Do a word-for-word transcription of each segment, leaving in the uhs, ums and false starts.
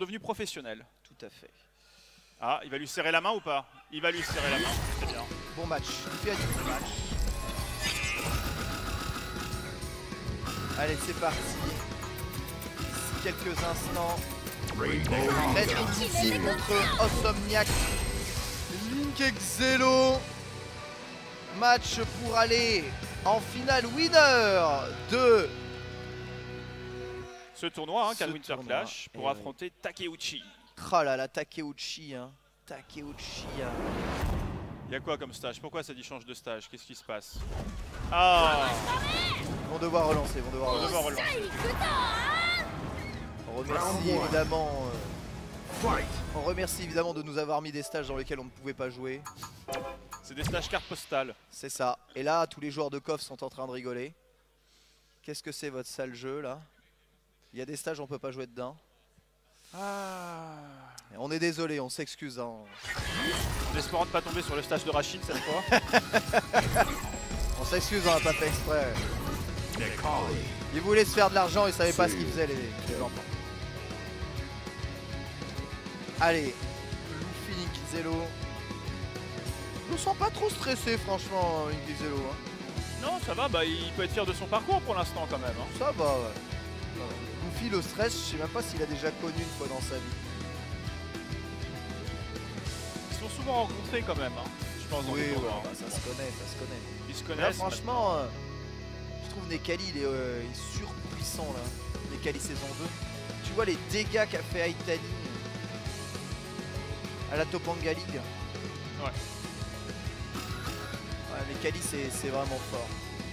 devenus professionnels. Tout à fait. Ah, il va lui serrer la main ou pas? Il va lui serrer la main, très bien. Bon match, Luffy a dit bon match. Allez, c'est parti. D'ici quelques instants. Red Invincible contre Osomniac. Link Exelo. Match pour aller en finale winner de ce tournoi, hein, ce Cal Winter tournoi. Clash, pour Et affronter oui. Takeuchi. Oh là là, Takeuchi, hein. Takeuchi. Hein. Il y a quoi comme stage? Pourquoi ça dit change de stage? Qu'est-ce qui se passe? Ah, ils vont devoir relancer, ils vont devoir relancer. Devoir relancer. On remercie évidemment. Euh, on remercie évidemment de nous avoir mis des stages dans lesquels on ne pouvait pas jouer. C'est des stages cartes postales. C'est ça. Et là, tous les joueurs de K O F sont en train de rigoler. Qu'est-ce que c'est votre sale jeu là? Il y a des stages, on peut pas jouer dedans. Ah. Et on est désolé, on s'excuse. Hein. En espérant ne pas tomber sur le stage de Rachid cette fois. On s'excuse, on n'a pas fait exprès. Ils voulaient se faire de l'argent, ils savaient pas ce qu'ils faisaient les, les enfants. Allez, Luffy, Link Zelo. Je me sens pas trop stressé franchement, Link Zelo. Hein. Non, ça va, bah, il peut être fier de son parcours pour l'instant quand même. Hein. Ça va, ouais. Luffy, le stress, je sais même pas s'il a déjà connu une fois dans sa vie. Ils sont souvent rencontrés quand même, hein, je pense. Dans oui, les ouais, tournois, bah, ça se connaît, ça se connaît. Ils se Là, connaissent. franchement, euh, je trouve Nekali, il est, euh, il est surpuissant là. Nekali saison deux. Tu vois les dégâts qu'a fait Aitani à la Topanga League. Ouais. Ouais, Nekali, c'est vraiment fort.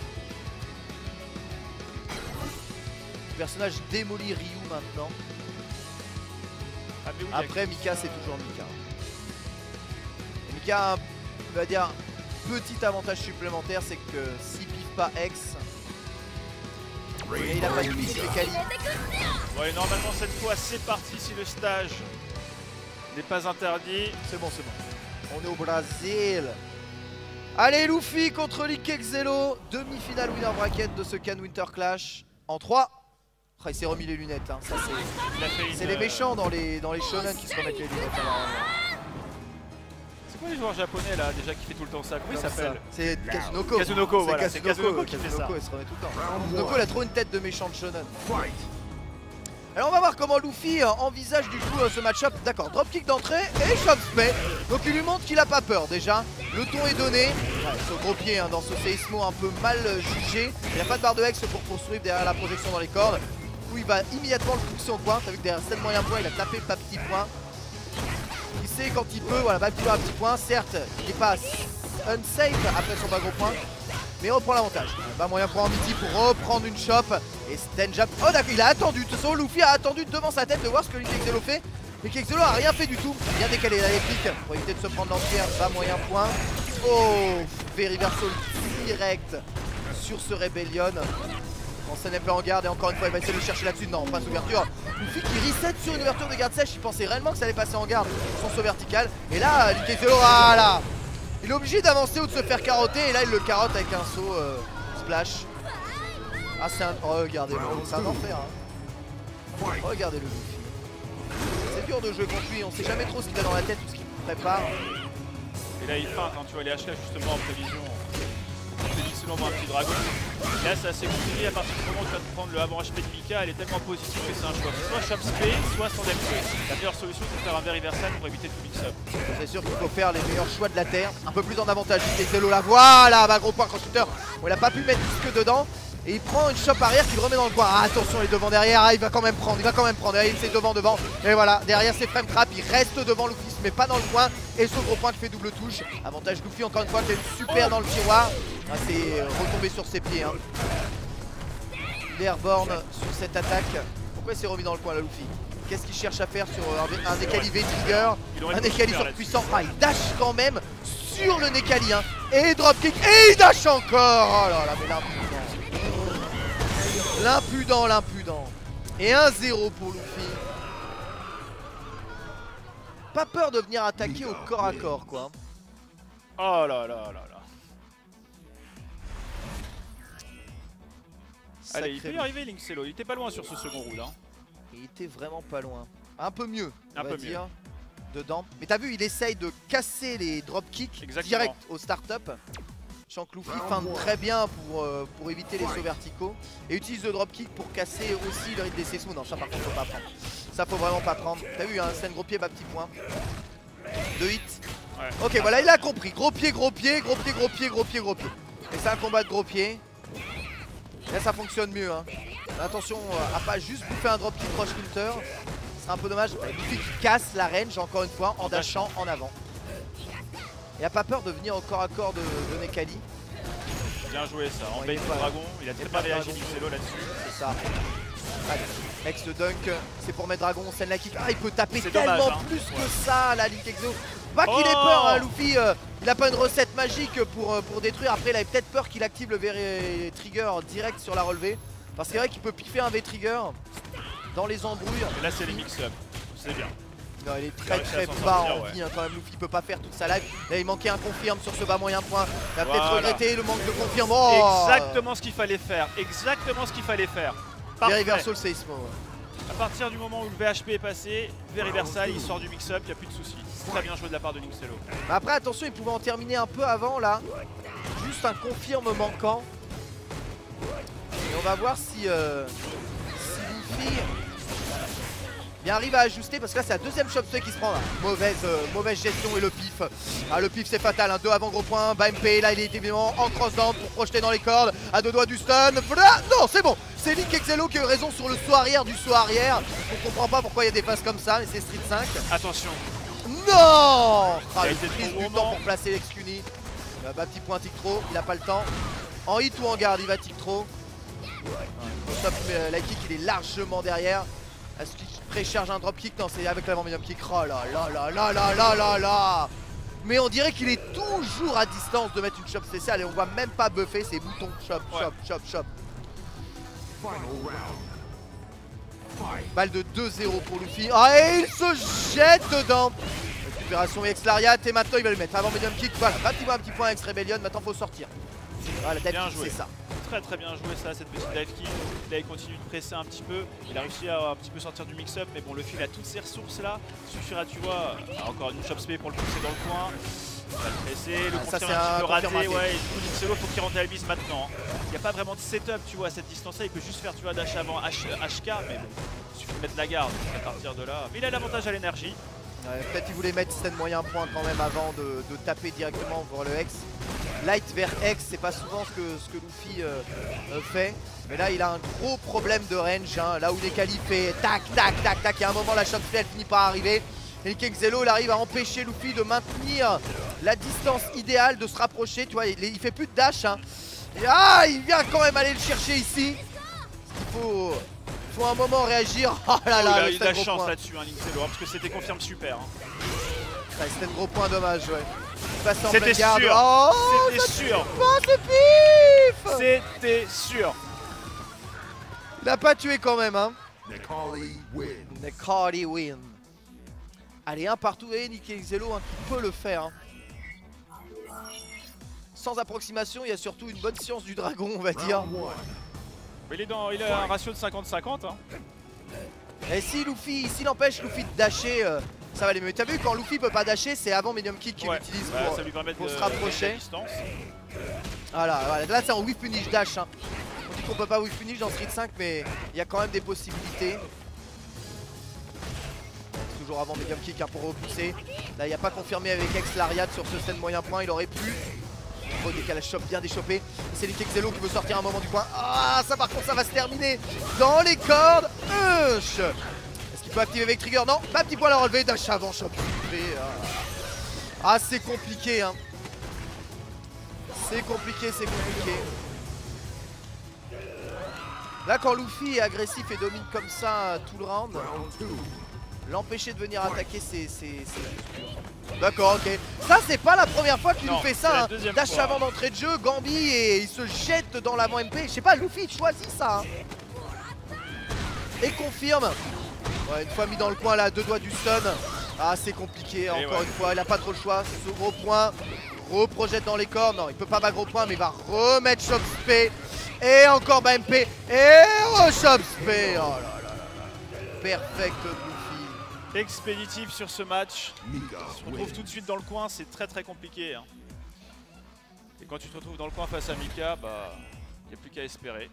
Le personnage démolit Ryu maintenant. Ah, mais oui, Après, Mika, c'est toujours Mika. Et Mika a un, on va dire, petit avantage supplémentaire, c'est que s'il piffe pas X, et il a pas de pif Nekali. Ouais, normalement cette fois c'est parti si le stage n'est pas interdit. C'est bon, c'est bon. On est au Brésil. Allez, Luffy contre Link Exelo. Demi-finale winner bracket de ce Can Winter Clash. En trois. Oh, il s'est remis les lunettes. Hein. C'est une... les méchants dans les, dans les shonen qui se remettent les lunettes. C'est quoi les joueurs japonais là déjà qui fait tout le temps ça? Comment il s'appelle? C'est Kazunoko. Kazunoko, voilà. C'est Kazunoko, Kazunoko qui fait ça. Kazunoko, il se remet tout le temps. Kazunoko, il a trop une tête de méchant de shonen. Alors on va voir comment Luffy euh, envisage du coup euh, ce match-up. D'accord, dropkick d'entrée et chop spé. Donc il lui montre qu'il a pas peur déjà. Le ton est donné. Ouais, ce gros pied hein, dans ce séismo un peu mal euh, jugé. Il n'y a pas de barre de hex pour poursuivre derrière la projection dans les cordes. Du coup il va immédiatement le pousser au coin. T'as vu que derrière sept moyens points, il a tapé pas petit point. Il sait quand il peut, voilà, bas petit un petit point. Certes, il est pas unsafe après son bas gros point. Mais il reprend l'avantage. Bas moyen point en midi pour reprendre une chop. Et stand jab. Oh d'accord, il a attendu. De toute façon, Luffy a attendu devant sa tête de voir ce que Link Exelo fait. Mais Exelo a rien fait du tout. Bien décalé la réplique pour éviter de se prendre l'entière. Bas moyen point. Oh, Veriversal direct sur ce Rebellion. On s'en est pas en garde et encore une fois il va essayer de le chercher là-dessus. Non, pas ouverture. Luffy qui reset sur une ouverture de garde sèche. Il pensait réellement que ça allait passer en garde. Son saut vertical. Et là, Link Exelo, voilà. Il est obligé d'avancer ou de se faire carotter. Et là, il le carotte avec un saut euh, splash. Ah, c'est un. Oh, regardez-le. C'est un enfer. Hein. Regardez-le, Luffy. C'est dur de jouer contre lui. On sait jamais trop ce qu'il a dans la tête ou ce qu'il prépare. Et là, il feinte. Hein, tu vois, les H K justement en prévision. On voit un petit dragon. Là, c'est assez compliqué à partir du moment où tu vas te prendre le avant H P de Mika. Elle est tellement positive que c'est un choix. Soit chop spé, soit sans M P. La meilleure solution, c'est de faire un Veriversal pour éviter tout mix-up. C'est sûr qu'il faut faire les meilleurs choix de la terre. Un peu plus en avantage. Exelo là, voilà, bah, gros point cross-shooter. Bon, il a pas pu mettre disque dedans. Et il prend une chop arrière qu'il remet dans le coin. Ah, attention, les devant derrière. Ah, il va quand même prendre, il va quand même prendre. Et c'est devant, devant. Et voilà, derrière c'est frame trap. Il reste devant Luffy, mais pas dans le coin. Et ce gros point qui fait double touche. Avantage Luffy, encore une fois, qui est super dans le tiroir. Ah, c'est retombé sur ses pieds. Hein. Il est airborne sur cette attaque. Pourquoi il s'est remis dans le coin là, Luffy? Qu'est-ce qu'il cherche à faire sur un, un Nekali V-Trigger? Un Nekali sur puissant. Ah, il dash quand même sur le Nekali. Hein. Et dropkick. Et il dash encore. Oh là là, mais l'impudent. L'impudent, l'impudent. Et un zéro pour Luffy. Pas peur de venir attaquer au corps à corps, quoi. Oh là là là là. Allez, il peut y arriver Link Exelo, il était pas loin sur ce second round. Hein. Il était vraiment pas loin. un peu mieux, on un va peu dire, mieux. dedans. Mais t'as vu, il essaye de casser les dropkicks direct au start-up. Sachant que Luffy feinte très bien pour, euh, pour éviter les sauts verticaux. Et utilise le dropkick pour casser aussi le rythme des Sessou. Non, ça par contre faut pas prendre. Ça faut vraiment pas prendre. T'as vu, hein, scène gros pied, bas petit point. Deux hits. Ouais. Ok, voilà, il a compris. Gros pied, gros pied, gros pied, gros pied, gros pied, gros pied. Et c'est un combat de gros pied. Là, ça fonctionne mieux. Hein. Attention à pas juste bouffer un dropkick Rush Counter. C'est un peu dommage. Luffy qui casse la range, encore une fois, en dashant en avant. Il a pas peur de venir au corps à corps de, de Necalli. Bien joué ça, en bon, bait le dragon, il a très bien réagi Nixelo là-dessus. C'est ça. Allez, Ex le dunk, c'est pour mettre dragon, scène la kick. Ah, il peut taper tellement dommage, hein. plus ouais. que ça, la Link Exo. Pas qu'il oh ait peur, hein, Luffy. Euh, il a pas une recette magique pour, euh, pour détruire. Après, il avait peut-être peur qu'il active le V-Trigger direct sur la relevée. Parce que c'est vrai qu'il peut piffer un V-Trigger dans les embrouilles. Et là, c'est les mix-up, c'est bien. Non, il est très très bas en vie, hein, quand même. Luffy peut pas faire toute sa life. Là, il manquait un confirme sur ce bas moyen point. Il a peut-être voilà. regretté le manque de confirme. Oh exactement ce qu'il fallait faire. Exactement ce qu'il fallait faire. Very Versal Seismo. Ouais. À partir du moment où le V H P est passé, Very Versal, il sort du mix-up, il n'y a plus de soucis. Très bien joué de la part de Nixelo. Après, attention, il pouvait en terminer un peu avant là. Juste un confirme manquant. Et on va voir si, euh, si Luffy il arrive à ajuster, parce que là c'est la deuxième chopstick qui se prend là. Mauvaise, euh, mauvaise gestion et le pif. Ah, le pif c'est fatal, hein. Deux avant gros point, bas M P, là il est évidemment en cross down pour projeter dans les cordes, à deux doigts du stun. Voilà. Non, c'est bon, c'est Link Exelo qui a eu raison sur le saut arrière du saut arrière. On comprend pas pourquoi il y a des phases comme ça, mais c'est Street cinq. Attention. Non. Ah, il il prise du temps pour placer l'ex-Cuni. Euh, bah, petit point tic trop, il a pas le temps. En hit ou en garde, il va tic trop. Top, euh, la kick il est largement derrière. Est-ce qu'il précharge un dropkick? Non, c'est avec l'avant medium kick. Oh là là là là là là là là. Mais on dirait qu'il est toujours à distance de mettre une chop spéciale et on voit même pas buffer ses boutons. Chop, ouais. chop, chop, chop. Balle de deux zéro pour Luffy. Ah, et il se jette dedans. Récupération ex Lariat et maintenant il va le mettre. Avant medium kick, voilà, un petit point, un petit point ex Rebellion. Maintenant faut sortir. Voilà, dive kick, c'est ça. Très très bien joué ça, cette petite dive kick. Là il continue de presser un petit peu. Il a réussi à un petit peu sortir du mix-up, mais bon, le fil a toutes ses ressources là. Il suffira, tu vois, encore une chop spé pour le pousser dans le coin. Il va le presser, le ah, confirme un petit peu raté. raté. Ouais, et du coup Nixelo faut qu'il rentre à la bise maintenant. Il n'y a pas vraiment de setup, tu vois, à cette distance là. Il peut juste faire, tu vois, dash avant H K, mais bon, il suffit de mettre la garde à partir de là. Mais il a l'avantage à l'énergie. Ouais, peut-être qu'il voulait mettre stand moyen point quand même avant de, de taper directement pour le X. Light vers X, c'est pas souvent ce que, ce que Luffy euh, euh, fait. Mais là il a un gros problème de range, hein. Là où les qualifs fait tac tac tac tac, et à un moment la shot elle finit par arriver. Et Link Exelo il arrive à empêcher Luffy de maintenir la distance idéale, de se rapprocher. Tu vois, il, il fait plus de dash, hein. Et ah, il vient quand même aller le chercher ici. Il faut... faut un moment réagir. Oh là là, oh, il a eu de la chance là-dessus, hein, Nixelo, hein, parce que c'était confirme super. Hein. Ouais, c'était un gros point dommage, ouais. C'était sûr. Oh, c'était sûr. Pas, c'est C'était sûr. Il a pas tué quand même, hein. Necalli win. Necalli win. Allez, un partout et Link Exelo hein, qui peut le faire. Hein. Sans approximation, il y a surtout une bonne science du dragon, on va dire. Il, est dans, il a un ratio de cinquante cinquante. Hein. Et si Luffy, s'il empêche Luffy de dasher, euh, ça va aller mieux. T'as vu, quand Luffy peut pas dasher, c'est avant medium kick qu'il ouais. utilise bah, pour, ça lui permet pour de, se rapprocher. Voilà, voilà, là c'est en whiff punish dash. Hein. On dit qu'on peut pas whiff punish dans Street cinq, mais il y a quand même des possibilités. Toujours avant medium kick hein, pour repousser. Là il n'y a pas confirmé avec Ex Lariat sur ce stand moyen point, il aurait pu. Oh, décalage shop bien déchopé. C'est Link Exelo qui veut sortir un moment du point. Ah, ça par contre ça va se terminer dans les cordes. Ush. Est-ce qu'il peut activer avec trigger? Non, pas petit point à la relever. Dash avant shop. Ah, c'est compliqué hein. C'est compliqué, c'est compliqué. Là quand Luffy est agressif et domine comme ça tout le round, l'empêcher de venir attaquer c'est... D'accord, ok. Ça c'est pas la première fois qu'il nous fait ça. Hein. Dash fois. Avant d'entrée de jeu, Gambi et il se jette dans l'avant M P. Je sais pas, Luffy choisit ça. Hein. Et confirme. Ouais, une fois mis dans le coin là, deux doigts du stun. Ah c'est compliqué, et encore ouais. Une fois, il a pas trop le choix. Ce gros point, reprojette dans les cordes. Non, il peut pas bas gros point, mais il va remettre Chop Spé. Et encore bas M P. Et oh Chop Spé. Oh là là là là. Perfect Luffy. expéditif sur ce match. Si tu te retrouves tout de suite dans le coin, c'est très très compliqué. Hein. Et quand tu te retrouves dans le coin face à Mika, bah, il n'y a plus qu'à espérer.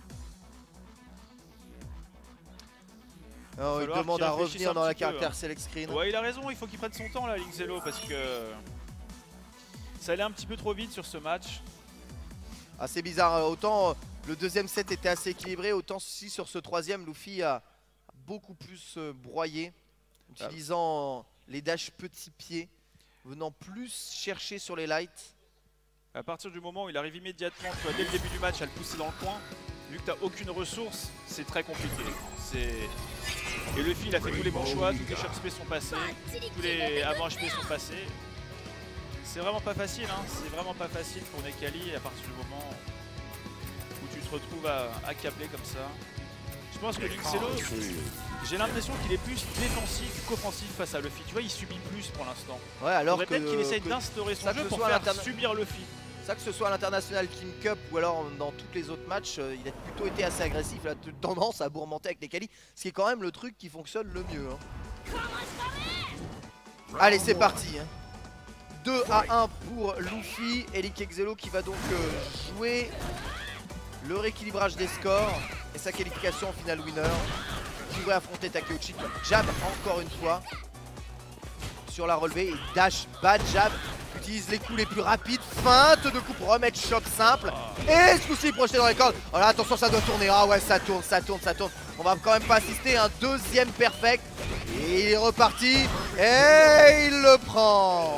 Oh, il demande à revenir dans la caractère hein. Select screen. Ouais, il a raison, il faut qu'il prenne son temps là, Linkzelo, parce que ça allait un petit peu trop vite sur ce match. Ah, c'est bizarre, autant le deuxième set était assez équilibré, autant si sur ce troisième, Luffy a beaucoup plus broyé, utilisant ah. les dash petits pieds, venant plus chercher sur les lights. À partir du moment où il arrive immédiatement, tu vois, dès le début du match, à le pousser dans le coin, vu que tu n'as aucune ressource, c'est très compliqué. Et Luffy, il a fait tous les bons choix, tous les shop space sont passés, tous les avant H P sont passés. C'est vraiment pas facile, hein. C'est vraiment pas facile pour Necalli à partir du moment où tu te retrouves à accabler comme ça. Je pense que Linkzelo, j'ai l'impression qu'il est plus défensif qu'offensif face à Luffy. Tu vois, il subit plus pour l'instant. Ouais, alors que peut-être qu'il essaye d'instaurer son jeu pour faire subir Luffy. Ça, que ce soit à l'international Team Cup ou alors dans tous les autres matchs, euh, il a plutôt été assez agressif. Il a tendance à bourmenter avec Necalli, ce qui est quand même le truc qui fonctionne le mieux. Hein. Allez, c'est parti. Hein. deux à un pour Luffy et Linkzelo qui va donc euh, jouer le rééquilibrage des scores et sa qualification en finale winner. Qui devrait affronter Takeuchi. Jab encore une fois sur la relevée et dash bad jab. Utilise les coups les plus rapides, feinte de coup pour remettre choc simple. Et ce coup-ci projeté dans les cordes. Oh là, attention, ça doit tourner. Ah ouais, ça tourne, ça tourne, ça tourne. On va quand même pas assister à un deuxième perfect. Et il est reparti. Et il le prend.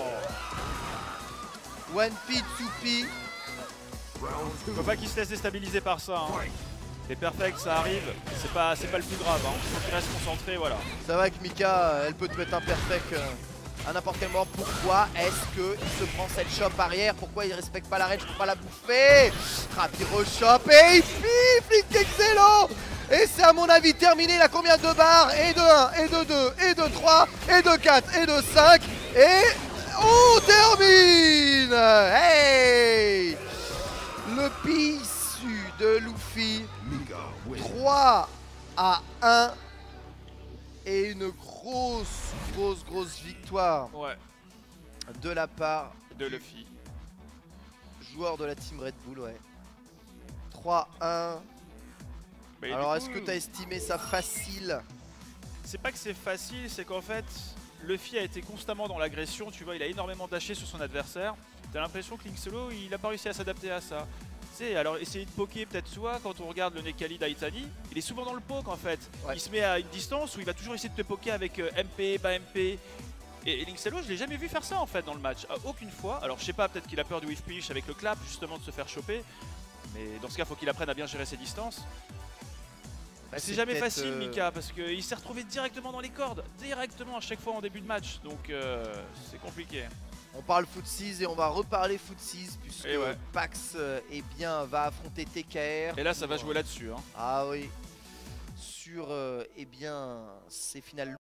One P, two P. Faut pas qu'il se laisse déstabiliser par ça. Hein. Les perfects, ça arrive. C'est pas, c'est pas le plus grave. Hein. Faut qu'il reste concentré, voilà. C'est vrai que Mika, elle peut te mettre un perfect. Euh... à n'importe quel moment. Pourquoi est-ce qu'il se prend cette chope arrière? Pourquoi il respecte pas la range pour pas la bouffer? Rapide rechoppe et il piffe Linkzelo. Et c'est à mon avis terminé. Il a combien de barres? Et de un, et de deux, et de trois, et de quatre, et de cinq. Et on termine. Hey, le pissu de Luffy. trois à un. Et une grosse, grosse, grosse victoire ouais. de la part de Luffy. Joueur de la team Red Bull, ouais. trois un. Bah, alors, est-ce coup... que tu as estimé ça facile? C'est pas que c'est facile, c'est qu'en fait, Luffy a été constamment dans l'agression. Tu vois, il a énormément dashé sur son adversaire. T'as l'impression que Linkzelo, il a pas réussi à s'adapter à ça. T'sais, alors essayer de poker peut-être soit quand on regarde le Necalli d'Aitani, il est souvent dans le poke en fait. Ouais. Il se met à une distance où il va toujours essayer de te poker avec euh, M P, bas M P. Et, et Linkzelo, je l'ai jamais vu faire ça en fait dans le match, à aucune fois. Alors je sais pas, peut-être qu'il a peur du whiff pitch avec le clap justement de se faire choper. Mais dans ce cas, faut qu'il apprenne à bien gérer ses distances. Bah, c'est jamais facile euh... Mika parce qu'il s'est retrouvé directement dans les cordes, directement à chaque fois en début de match. Donc euh, c'est compliqué. On parle Footsies et on va reparler Footsies puisque ouais. Pax euh, eh bien, va affronter T K R. Et là ça va jouer là-dessus. Hein. Ah oui. Sur euh, eh bien, ces finales.